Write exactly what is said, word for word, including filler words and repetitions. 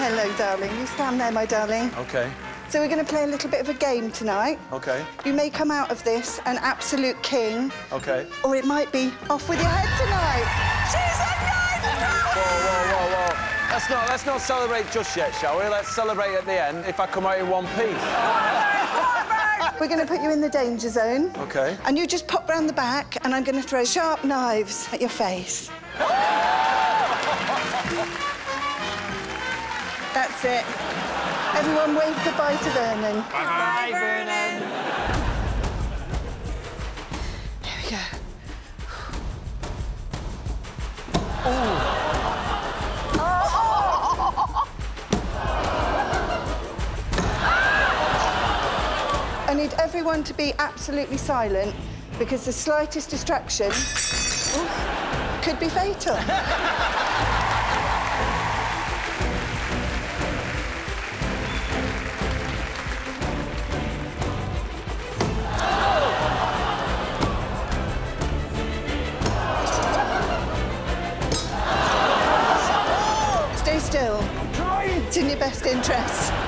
Hello, darling. You stand there, my darling. OK. So we're going to play a little bit of a game tonight. OK. You may come out of this an absolute king. OK. Or it might be off with your head tonight. She's a nine! Whoa, whoa, whoa, whoa. Let's not, let's not celebrate just yet, shall we? Let's celebrate at the end if I come out in one piece. We're going to put you in the danger zone. OK. And you just pop round the back, and I'm going to throw sharp knives at your face. That's it. Everyone wave goodbye to Vernon. Bye, Vernon. Here we go. I need everyone to be absolutely silent because the slightest distraction ooh, could be fatal. Stay still. I'm trying. It's in your best interest.